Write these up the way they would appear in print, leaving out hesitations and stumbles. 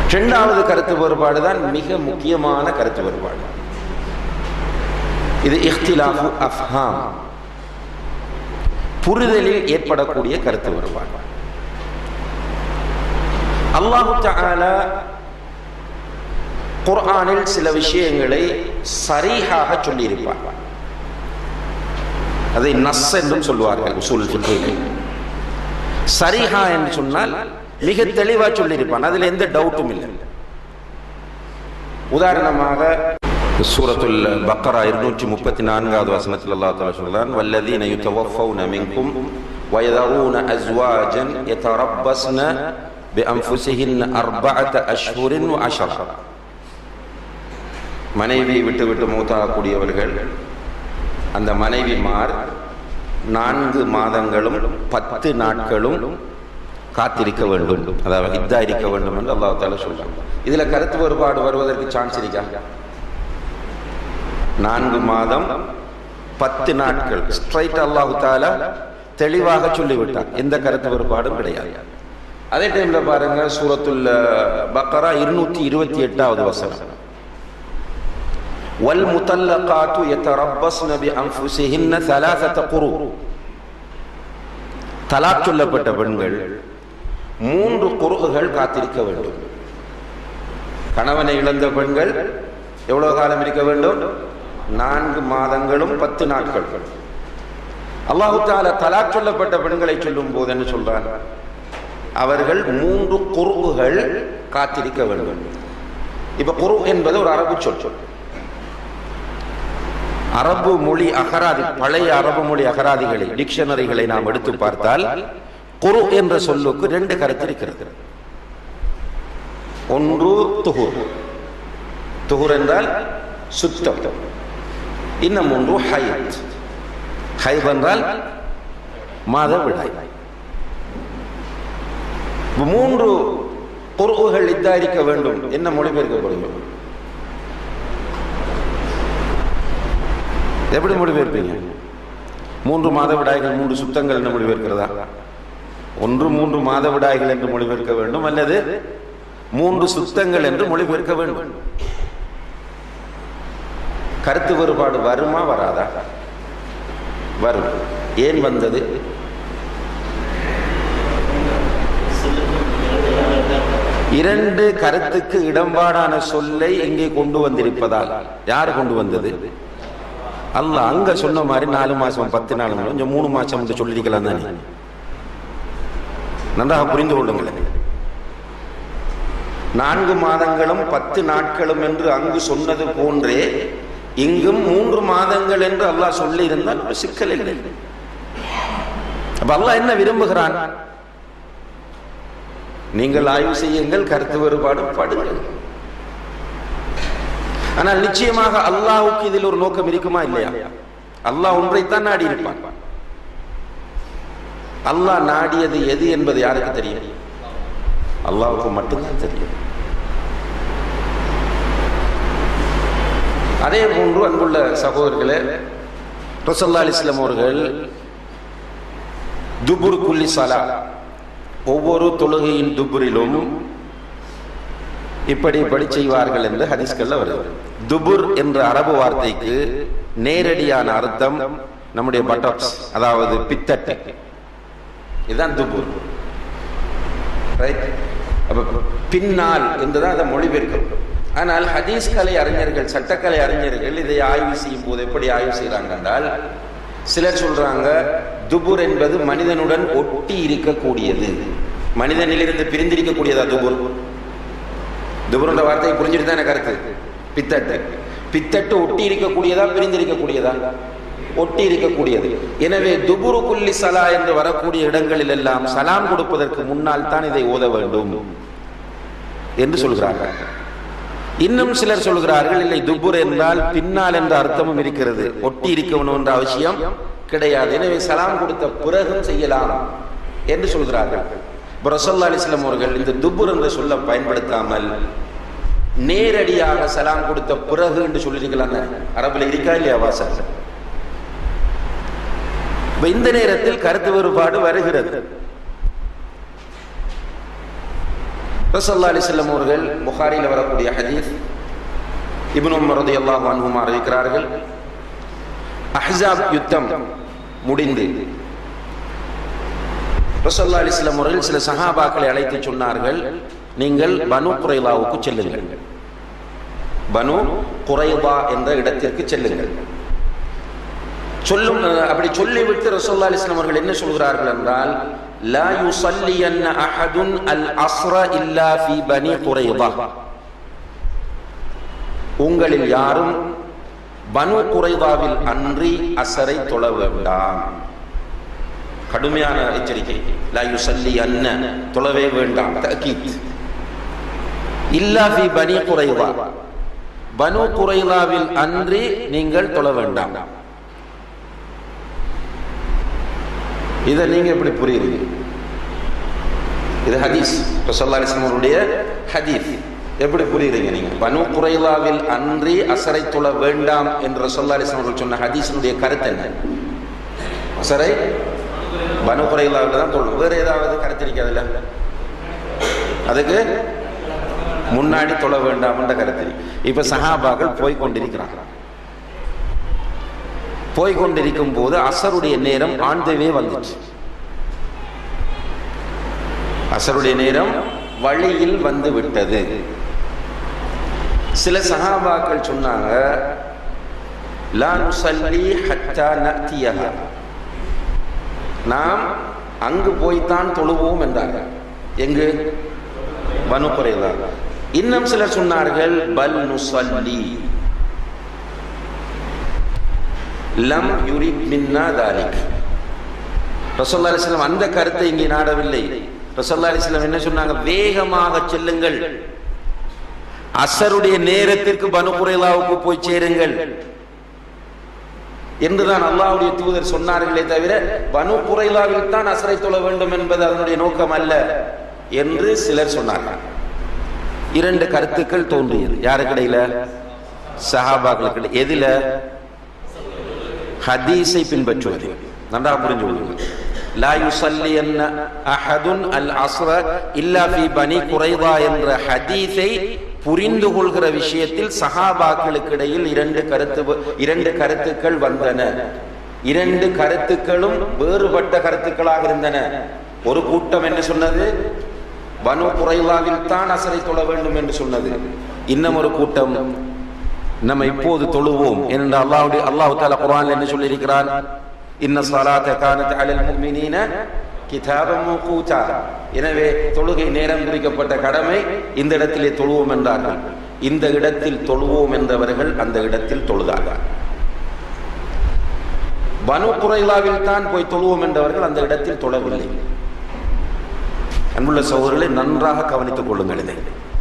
இரண்டாவது கருத்து வேறுபாடு தான் மிக முக்கியமான கருத்து வேறுபாடு. இது இஹ்திலாஃபு அஃப்ஹாம், புரிதலில் ஏற்படக்கூடிய கருத்து வேறுபாடு. அல்லாஹ் தஆலா குர்ஆனில் சில விஷயங்களை சரியாக சொல்லியிருப்பார். அதை நஸ் என்றும் சொல்வார்கள் உசூல் ஃபிக்ஹில். சரிஹா என்று சொன்னால் மிக தெளிவாக சொல்லியிருப்பான், அதில் எந்த டவுட்டும் இல்லை. உதாரணமாக சூரத்துல் பக்ரா 234வது வசனத்தில் அல்லாஹ் தஆலா சொல்றான், வல்லதீன யுதவஃபௌன மின்கும் வயதரூன அஸ்வாஜன் யதரப்பஸ்ன பிஅன்ஃபுஸிஹின் அர்பஅத அஷ்ஹுரின் வ அஷரா. மனைவியை விட்டு மூத்தாகக்கூடியவர்கள், அந்த மனைவிமார் 4 மாதங்களும் 10 நாட்களும் காத்திருக்க வேண்டும், அதாவது இத்தா இருக்க வேண்டும் என்று அல்லாஹ் தஆலா சொல்றாங்க. இதுல கருத்து வேறுபாடு வருவதற்கு சான்ஸ் இருக்கா? 4 மாதம் 10 நாட்கள் ஸ்ட்ரைட் அல்லாஹ் தஆலா தெளிவாக சொல்லிவிட்டார், எந்த கருத்து வேறுபாடும் கிடையாது. அதே டைம்ல பாருங்க சூரத்துல் பக்ரா 228வது வசனம், வல் முத்தல்லகாத்து யதரப்பஸ்ன பிஅன்ஃபுஸிஹின்ன ثلاثة قروء. தலாக் சொல்லப்பட்ட பெண்கள் 3 குர்ஆகள் காத்திருக்க வேண்டும். கணவனை இழந்த பெண்கள் எவ்வளவு காலம் இருக்க வேண்டும்? 4 மாதங்களும் 10 நாட்கள். அல்லாஹ் தஆலா தலாக் சொல்லப்பட்ட பெண்களை சொல்லும் போது என்ன சொல்றான்? அவர்கள் 3 குர்ஆகள் காத்திருக்க வேண்டும். இப்ப குர்ஆ என்பது ஒரு அரபு சொல். அரபு மொழி அகராதி, பழைய அரபு மொழி அகராதிகளை, டிக்ஷனரிகளை நாம் எடுத்து பார்த்தால் குரு என்ற சொல்லுக்கு 2 கருத்து இருக்கிறது. ஒன்று துஹுர், துஹுர் என்றால் சுத்தம். இன்னும் ஒன்று ஹைத், ஹைத் என்றால் மாதவிடாய். 3 குர்ஆகள் இத்தாரிக்க வேண்டும். என்ன மொழிபெயர்க்கப்படும்? எப்படி மொழிபெயர்ப்பீங்க? 3 மாதவிடாய்கள் 3 சுத்தங்கள் என்று மொழிபெயர்க்கிறதா? ஒன்று 3 மாதவிடாய்கள் என்று மொழிபெயர்க்க வேண்டும், அல்லது 3 சுத்தங்கள் என்று மொழிபெயர்க்க வேண்டும். கருத்து வேறுபாடு வருமா வராதா? வரும். ஏன் வந்தது? இரண்டு கருத்துக்கு இடம்பாடான சொல்லை இங்கே கொண்டு வந்திருப்பதால். யார் கொண்டு வந்தது? அல்லாஹ். அங்க சொன்ன மாதிரி 4 மாசம் 10 நாள், கொஞ்சம் 3 மாசம் என்று சொல்லிருக்கலாம் தானே. நன்றாக புரிந்து கொள்ளுங்கள். 4 மாதங்களும் 10 நாட்களும் என்று அங்கு சொன்னது போன்றே இங்கும் 3 மாதங்கள் என்று அல்லாஹ் சொல்லி இருந்தால் ஒரு சிக்கல் இல்லை. அப்ப அல்லாஹ் என்ன விரும்புகிறான்? நீங்கள் ஆய்வு செய்யுங்கள், கருத்து வேறுபாடு படுங்கள். ஆனால் நிச்சயமாக அல்லாஹ்வுக்கு இதில் ஒரு நோக்கம் இருக்குமா இல்லையா? அல்லாஹ் ஒன்றைத்தான் நாடி இருப்பான். அல்லாஹ் நாடியது எது என்பது யாருக்கு தெரியும்? அல்லாஹ்வுக்கு மட்டும்தான் தெரியும். அதே போன்று அன்புள்ள சகோதரர்களே, ரசூலுல்லாஹி அலைஹி வஸல்லம் அவர்கள் துபுர் குல்லி ஸலா, ஒவ்வொரு தொழுகையின் துபுரிலும் இப்படி செய்வார்கள் என்று ஹதீஸ்கள்ல வருது. துபுர் என்ற அரபு வார்த்தைக்கு நேரடியான அர்த்தம் நம்முடைய பட்டக்ஸ், அதாவது பித்தட்டை. இதுதான் துபுர். பின்னால் என்றுதான் அதை மொழிபெயர்க்கும். ஆனால் ஹதீஸ் கலை அறிஞர்கள், சட்டக்கலை அறிஞர்கள் இதை ஆய்வு செய்யும் போது எப்படி ஆய்வு செய்யறாங்க என்றால், சிலர் சொல்றாங்க துபுர் என்பது மனிதனுடன் ஒட்டி இருக்கக்கூடியது, மனிதனிலிருந்து பிரிந்திருக்கக்கூடியதா துபுர். துபுர்ன்ற வார்த்தையை புரிஞ்சுட்டு தான் கருத்து. பித்தட்டு, பித்தட்டு ஒட்டி இருக்கக்கூடியதா பிரிந்திருக்கக்கூடியதா? ஒட்டி இருக்கக்கூடியது. எனவே துபுரு குல்லி ஸலா என்று வரக்கூடிய இடங்களில் எல்லாம் சலாம் கொடுப்பதற்கு முன்னால் தான் இதை ஓத வேண்டும் என்று சொல்கிறார்கள். இன்னும் சிலர் சொல்கிறார்கள், இல்லை, துபுர் என்றால் பின்னால் என்ற அர்த்தமும் இருக்கிறது, ஒட்டி இருக்கணும் என்ற அவசியம் கிடையாது, எனவே சலாம் கொடுத்த பிறகும் செய்யலாம் என்று சொல்கிறார்கள். ரசூலுல்லாஹி அலைஹி வஸல்லம் அவர்கள் இந்த துபுர் என்ற சொல்ல பயன்படுத்தாமல் நேரடியாக சலாம் கொடுத்த பிறகு என்று சொல்லிருக்கலாம். அரபுல இருக்கா இல்லையா வாசல்? இந்த நேரத்தில் கருத்து வேறுபாடு வருகிறது. ரசூலுல்லாஹி அலைஹி வஸல்லம் அவர்கள் புகாரியில் வரக்கூடிய ஹதீஸ், இப்னு உமர் ரலியல்லாஹு அன்ஹுமா அறிவிக்கிறார்கள், அஹ்ஸாப் யுத்தம் முடிந்து ரசூலுல்லாஹி அலைஹி வஸல்லம் அவர்கள் சில சஹாபாக்களை அழைத்து சொன்னார்கள், நீங்கள் பனு குரைலாவுக்கு செல்லுங்கள், பனு குரைலா என்ற இடத்திற்கு செல்லுங்கள். அப்படி சொல்லிவிட்டு ரசூலுல்லாஹி அலைஹி வஸல்லம் அவர்கள் என்ன சொல்கிறார்கள் என்றால், லா யுஸல்லியன்ன அஹதுன் அல் அஸ்ர இல்லா ஃபீ பனி குரைலா, உங்களில் யாரும் பனு குரைலாவில் அன்றி அஸரை தொழ வேண்டாம். கடுமையான எச்சரிக்கை. லா யுஸல்லியன்ன, தொழவே வேண்டாம், தஅக்கீத். இல்லா ஃபீ பனி குரைலா, பனு குரைலாவில் அன்றி நீங்கள் தொழ வேண்டாம். இதை நீங்க எப்படி புரியுறீங்க? இது ஹதீஸ், ரசூலுல்லாஹி அலைஹி வஸல்லம் அவருடைய ஹதீஸ். எப்படி புரியுறீங்க நீங்க? பனு குரைலாவில் அன்றி அஸரை தொழ வேண்டாம் என்று ரசூலுல்லாஹி அலைஹி வஸல்லம் அவர்கள் சொன்ன ஹதீஸினுடைய கருத்து என்ன? அஸரை பனு குரைலாவில் தான் தொழணும், வேற ஏதாவது கருத்து இருக்காதுல்ல? அதுக்கு முன்னாடி தொழ வேண்டாம் என்ற கருத்து. இப்ப சஹாபாக்கள் போய்கொண்டிருக்கிறாங்க. போய்கொண்டிருக்கும் போது அசருடைய நேரம் ஆண்டவே வந்துச்சு. அசருடைய நேரம் வழியில் வந்து விட்டது. சில சஹாபாக்கள் சொன்னாங்க, லா நுஸல்லி ஹத்தா நஅதியஹா, நாம் அங்கு போய்தான் தொழுவோம் என்றார்கள். எங்கு? பனு குரைலா. இன்னும் சிலர் சொன்னார்கள், பல் நுஸல்லி லம் யுரித் மின்னா தாலிக். ரசூலுல்லாஹி அலைஹி வஸல்லம் அந்த கருத்தை இங்கே நாடவில்லை. ரசூலுல்லாஹி அலைஹி வஸல்லம் என்ன சொன்னாங்க? வேகமாக செல்லுங்கள், அஸருடைய நேரத்திற்கு பனு குரைலாவுக்கு போய் சேருங்கள் என்றுதான் அல்லாஹ்வுடைய தூதர் சொன்னார்களே தவிர பனு குரைலாவில் தான் அஸரை தொழ வேண்டும் என்பது அதனுடைய நோக்கம் அல்ல என்று சிலர் சொன்னார்கள். இரண்டு கருத்துக்கள் தோன்றியது. யாருக்கிடையில? சஹாபாக்களுக்கு. எதில? ஹதீஸை பின்பற்றுவது. நன்றாக புரிஞ்சு கொள்ளுங்கள். லா யுஸல்லியன்ன அஹதுன் அல் அஸ்ர இல்லா ஃபீ பனி குரைலா என்ற ஹதீஸை புரிந்து கொள்கிற விஷயத்தில் சஹாபாக்களுக்கு இடையில் இரண்டு கருத்துக்கள் வந்தன. இரண்டு கருத்துக்களும் வேறுபட்ட கருத்துக்களாக இருந்தன. ஒரு கூட்டம் என்ன சொன்னது? பனு குரைலாவில் தான் அஸரை தொழ வேண்டும் என்று சொன்னது. இன்னும் ஒரு கூட்டம், நம்ம இப்போது தொழுவோம் என்று அல்லாஹ் தஆலா குர்ஆன்ல என்ன சொல்லி இருக்கிறான்? இன்ன ஸலாத கானத் அலல் முஃமினீன கிதாபம் மௌகூதா. எனவே தொழுகை நேரம் குறிக்கப்பட்ட கடமை, இந்த இடத்திலே தொழுவோம் என்றார்கள். இந்த இடத்தில் தொழுவோம் என்றவர்கள் அந்த இடத்தில் தொழுதார்கள். பனு குரைலாவில் தான் போய் தொழுவோம் என்றவர்கள் அந்த இடத்தில் தொழவில்லை. அன்புள்ள சகோதரர்களை நன்றாக கவனித்துக் கொள்ளுங்கள். இதை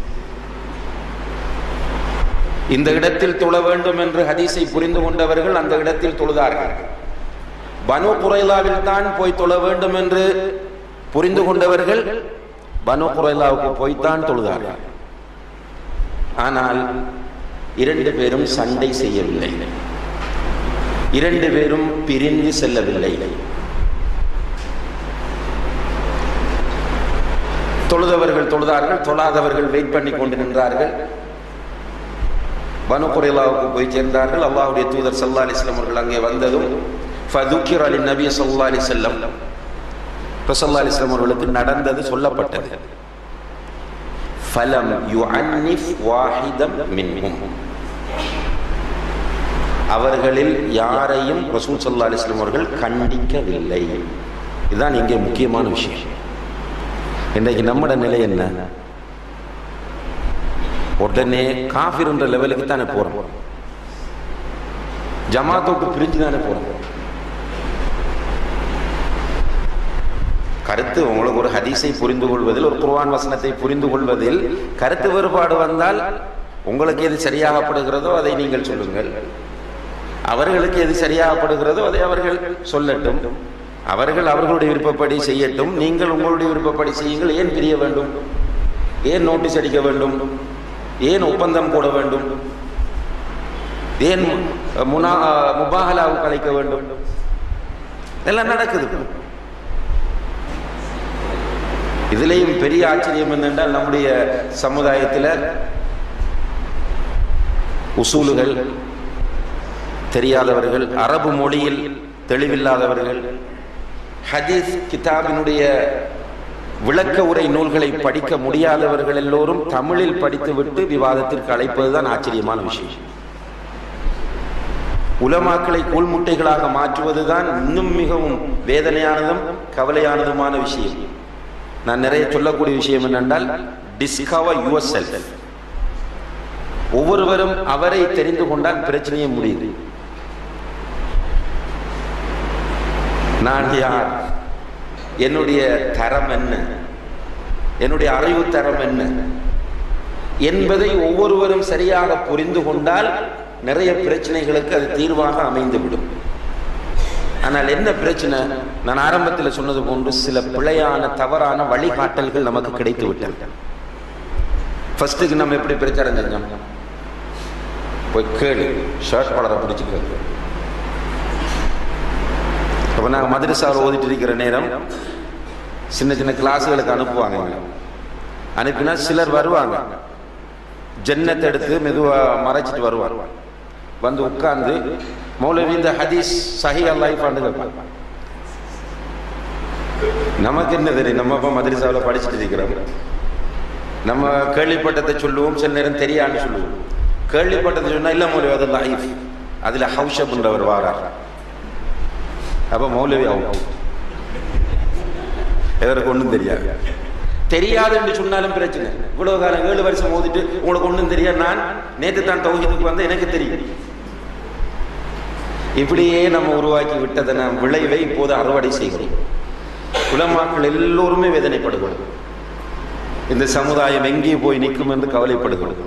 இந்த இடத்தில் தொழ வேண்டும் என்று ஹதீஸை புரிந்து கொண்டவர்கள் அந்த இடத்தில் தொழுதார்கள். பனு குரைலாவில் தான் போய் தொழ வேண்டும் என்று புரிந்து கொண்டவர்கள் பனு குரைலாவுக்கு போய்த்தான் தொழுதார்கள். ஆனால் இரண்டு பேரும் சண்டை செய்யவில்லை, இரண்டு பேரும் பிரிந்து செல்லவில்லை. தொழுதவர்கள் தொழுதார்கள், தொழாதவர்கள் வெயிட் பண்ணி கொண்டு நின்றார்கள். பனு குரைலாவுக்கு போய் சேர்ந்தார்கள். அல்லாஹ்வுடைய தூதர் ஸல்லல்லாஹு அலைஹி வஸல்லம் அவர்கள் அங்கே வந்ததும் ஃபதுக்கிர லின்னபி ஸல்லல்லாஹு அலைஹி வஸல்லம், ஸல்லல்லாஹு அலைஹி வஸல்லம் அவர்களுக்கு நடந்தது சொல்லப்பட்டது. ஃபலம் யுஅன்னிஃப் வாஹிதம் மின்ஹும், அவர்களில் யாரையும் ரசூல் ஸல்லல்லாஹு அலைஹி வஸல்லம் அவர்கள் கண்டிக்கவில்லை. இதுதான் இங்கே முக்கியமான விஷயம். இன்றைக்கு நம்மட நிலை என்ன? உடனே காஃபிர் என்ற லெவலுக்கு தானே போறோம், ஜமாத்தோட்டு பிரிஞ்சு தானே போறோம். கருத்து உங்களுக்கு ஒரு ஹதீஸை புரிந்து கொள்வதில், ஒரு குர்ஆன் வசனத்தை புரிந்து கொள்வதில் கருத்து வேறுபாடு வந்தால் உங்களுக்கு எது சரியாகப்படுகிறதோ அதை நீங்கள் சொல்லுங்கள், அவர்களுக்கு எது சரியாகப்படுகிறதோ அதை அவர்கள் சொல்லட்டும், அவர்கள் அவர்களுடைய விருப்பப்படி செய்யட்டும், நீங்கள் உங்களுடைய விருப்பப்படி செய்யுங்கள். ஏன் பிரிய வேண்டும்? ஏன் நோட்டீஸ் அடிக்க வேண்டும்? ஏன் ஒப்பந்தம் போட வேண்டும்? ஏன் முபாஹலாவுக்கு அழைக்க வேண்டும்? எல்லாம் நடக்குது. இதுலேயும் பெரிய ஆச்சரியம் என்னென்றால் நம்முடைய சமுதாயத்தில் உசூலுகள் தெரியாதவர்கள், அரபு மொழியில் தெளிவில்லாதவர்கள், ஹதீஸ் கிதாபினுடைய விளக்க உரை நூல்களை படிக்க முடியாதவர்கள் எல்லோரும் தமிழில் படித்துவிட்டு விவாதத்திற்கு அழைப்பதுதான் ஆச்சரியமான விஷயம். உலமாக்களை கூழ்முட்டைகளாக மாற்றுவதுதான் இன்னும் மிகவும் வேதனையானதும் கவலையானதுமான விஷயம். நான் நிறைய சொல்லக்கூடிய விஷயம் என்னென்றால், டிஸ்கவர் யுவர் செல்ஃப். ஒவ்வொருவரும் அவரை தெரிந்து கொண்டால் பிரச்சனையே முடியுது. நான் யார், என்னுடைய தரம் என்ன, என்னுடைய அறிவு தரம் என்ன என்பதை ஒவ்வொருவரும் சரியாக புரிந்து கொண்டால் நிறைய பிரச்சனைகளுக்கு அது தீர்வாக அமைந்துவிடும். ஆனால் என்ன பிரச்சனை? நான் ஆரம்பத்தில் சொன்னது போன்று சில பிழையான தவறான வழிகாட்டல்கள் நமக்கு கிடைத்து விட்டன. ஃபர்ஸ்ட்டுக்கு நம்ம எப்படி பிரச்சாரம் செஞ்சோம்? போய் கேளு, ஷர்ட் பலரை பிடிச்சிக்கிறது. அப்போ நாங்கள் மதரசாவில் ஓதிட்டு இருக்கிற நேரம் சின்ன சின்ன கிளாஸுகளுக்கு அனுப்புவாங்க. அனுப்பினா சிலர் வருவாங்க, ஜன்னத்தை எடுத்து மெதுவாக மறைச்சிட்டு வருவார். வந்து உட்கார்ந்து மௌலவி இந்த ஹதீஸ் சஹி அல்லாஹ்னு கேட்பாங்க. நமக்கு என்ன தெரியும்? நம்ம இப்போ மதரசாவில் படிச்சுட்டு இருக்கிறோம். நம்ம கேள்விப்பட்டதை சொல்லுவோம், சில நேரம் தெரியான்னு சொல்லுவோம். கேள்விப்பட்டதை சொன்னால் இல்லை மௌலவி அது லைஃப், அதில் ஹவுஷப்ன்றவர் வாரார். அப்போ மௌலவி ஆகும், எதற்கு ஒன்றும் தெரியாது. தெரியாது என்று சொன்னாலும் பிரச்சனை. இவ்வளவு காலம் 7 வருஷம் ஓதிட்டு உங்களுக்கு ஒன்றும் தெரியாது, நான் நேற்று தான் தௌஹீதுக்கு வந்து எனக்கு தெரியும். இப்படியே நம்ம உருவாக்கி விட்டதன விளைவை இப்போது அறுவடை செய்கிறோம். உலமாக்கள் எல்லோருமே வேதனைப்படுகிறோம். இந்த சமுதாயம் எங்கே போய் நிற்கும் என்று கவலைப்படுகிறோம்.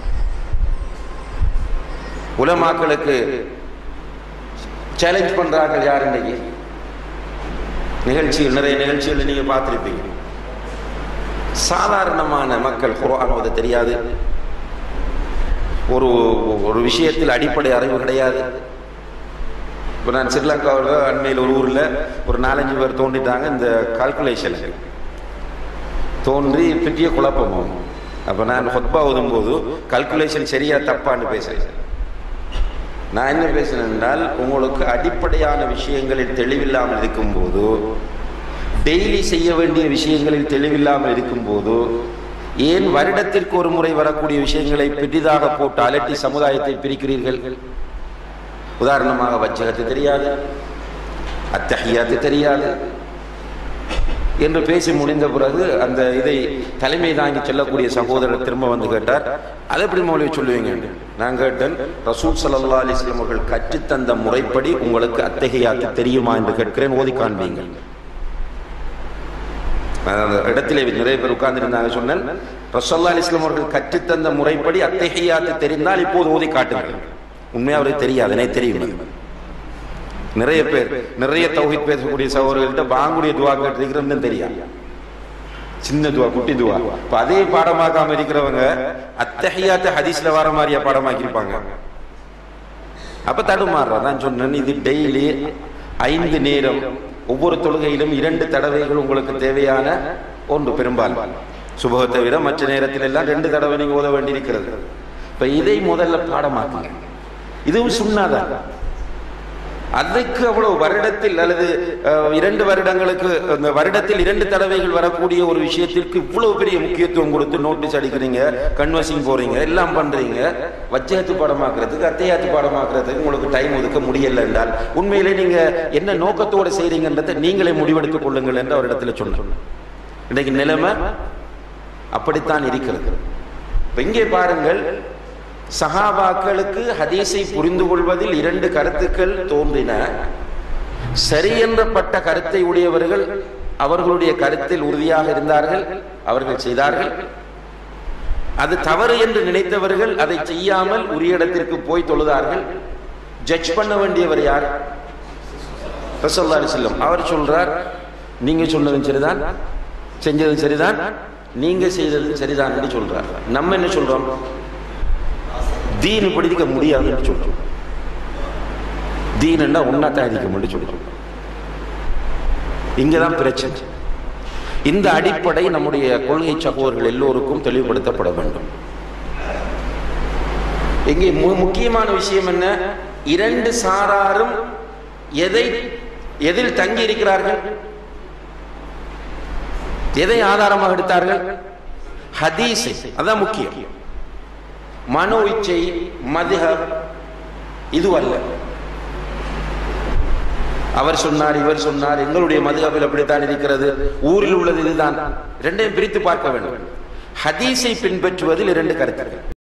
உலமாக்களுக்கு சேலஞ்ச் பண்றார்கள் யார்? இன்னைக்கு நிகழ்ச்சிகள், நிறைய நிகழ்ச்சிகள் நீங்க பார்த்திருப்பீங்க. சாதாரணமான மக்கள் குர்ஆன் ஓத தெரியாது, ஒரு விஷயத்தில் அடிப்படை அறிவு கிடையாது. இப்போ நான் ஸ்ரீலங்காவில் அண்மையில் ஒரு ஊரில் ஒரு 4-5 பேர் தோண்டிட்டாங்க. இந்த கால்குலேஷன் தோன்றி பெரிய குழப்பம். அப்போ நான் ஹுத்பா ஓதும்போது கால்குலேஷன் சரியா தப்பான்னு பேசுகிறேன். நான் என்ன பேசுகிறேன் என்றால், உங்களுக்கு அடிப்படையான விஷயங்களில் தெளிவில்லாமல் இருக்கும்போது, டெய்லி செய்ய வேண்டிய விஷயங்களில் தெளிவில்லாமல் இருக்கும்போது, ஏன் வருடத்திற்கு ஒரு முறை வரக்கூடிய விஷயங்களை பெரிதாக போட்டு அலட்டி சமுதாயத்தை பிரிக்கிறீர்கள்? உதாரணமாக வஜ்ஜகத்து தெரியாது, அத்தஹியாத்து தெரியாது என்று பேசி முடிந்த பிறகு அந்த இதை தலைமை தாங்கி செல்லக்கூடிய சகோதரர் திரும்ப வந்து கேட்டார், அதை எப்படி மௌலவி சொல்லுவீங்க? நான் கேட்டேன், ரசூல் ஸல்லல்லாஹு அலைஹி வஸல்லம் அவர்கள் கற்றுத்தந்த முறைப்படி உங்களுக்கு அத்தஹியாத்து தெரியுமா என்று கேட்கிறேன், ஓதி காண்பீங்க. அந்த இடத்திலே நிறைய பேர் உட்கார்ந்திருந்தாங்க. சொன்னேன், ரசூல் ஸல்லல்லாஹு அலைஹி வஸல்லம் அவர்கள் கற்றுத்தந்த முறைப்படி அத்தஹியாத்து தெரிந்தால் இப்போது ஓதி காட்டுங்கள். உண்மையாக அவருக்கு தெரியாது, எனக்கு தெரியும். நிறைய பேர் நிறைய தௌஹீத் பேசக்கூடிய சகோதரர்கள்ட்ட பாங்குடைய துவா கேட்டிருக்கிறோம்னு தெரியாது. சின்ன துவா, குட்டி துவா. இப்போ அதே பாடமாக்காம இருக்கிறவங்க அத்தஹியாத்து ஹதீஸ்ல வர மாதிரியா பாடமாக்கி இருப்பாங்க. அப்ப தடுமாறுறா. நான் சொன்னேன், இது டெய்லி 5 நேரம் ஒவ்வொரு தொழுகையிலும் 2 தடவைகள் உங்களுக்கு தேவையான ஒன்று. பெரும்பாலும் சுபஹ தவிர மற்ற நேரத்தில் எல்லாம் 2 தடவை நீங்க ஓத வேண்டியிருக்கிறது. இப்ப இதை முதல்ல பாடமாக்குங்க. இதுவும் சுன்னாதான். அதுக்கு அவ்வளவு வருடத்தில் அல்லது 2 வருடங்களுக்கு, அந்த வருடத்தில் 2 தடவைகள் வரக்கூடிய ஒரு விஷயத்திற்கு இவ்வளவு பெரிய முக்கியத்துவம் கொடுத்து நோட்டீஸ் அடிக்கிறீங்க, கன்வர்சிங் போறீங்க, எல்லாம் பண்றீங்க. வஜ்ஜஹத்து பாடமாக்குறதுக்கு, அத்தையாத்து பாடமாக்குறதுக்கு உங்களுக்கு டைம் ஒதுக்க முடியல என்றால் உண்மையிலே நீங்க என்ன நோக்கத்தோடு செய்றீங்கன்றதை நீங்களே முடிவெடுத்துக் கொள்ளுங்கள் என்று அவரிடத்துல சொன்னேன். இன்னைக்கு நிலைமை அப்படித்தான் இருக்கிறது. இங்கே பாருங்கள், சஹாபாக்களுக்கு ஹதீஸை புரிந்து கொள்வதில் 2 கருத்துக்கள் தோன்றின. சரி என்றப்பட்ட கருத்தை உடையவர்கள் அவர்களுடைய கருத்தில் உறுதியாக இருந்தார்கள், அவர்கள் செய்தார்கள். அது தவறு என்று நினைத்தவர்கள் அதை செய்யாமல் உரிய இடத்திற்கு போய் தொழுதார்கள். ஜட்ஜ் பண்ண வேண்டியவர் யார்? ரசூலுல்லாஹி அலைஹி வஸல்லம். அவர் சொல்றார், நீங்க சொன்னதும் சரிதான், செஞ்சதும் சரிதான், நீங்க செய்ததும் சரிதான் என்று சொல்றார். நம்ம என்ன சொல்றோம்? தீன் படிக்க முடியாதுன்னு சொல்றோம். தீன் என்ன ஒன்னா தான் இருக்க முடியும் சொல்றோம். இங்கதான் பிரச்சனை. இந்த அடிப்படை நம்முடைய கொள்கை சகோதரர்கள் எல்லோருக்கும் தெளிவுபடுத்தப்பட வேண்டும். இங்கே முக்கியமான விஷயம் என்ன? இரண்டு சாராரும் எதில் தங்கி இருக்கிறார்கள்? எதை ஆதாரமாக எடுத்தார்கள்? ஹதீஸை. அதான் முக்கியம். மனோ இச்சை மதுஹப் இதுவல்ல. அவர் சொன்னார், இவர் சொன்னார், எங்களுடைய மதுஹபில் அப்படித்தான் இருக்கிறது, ஊரில் உள்ளது இதுதான். இரண்டையும் பிரித்து பார்க்க வேண்டும். ஹதீஸை பின்பற்றுவதில் இரண்டு கருத்துக்கள்.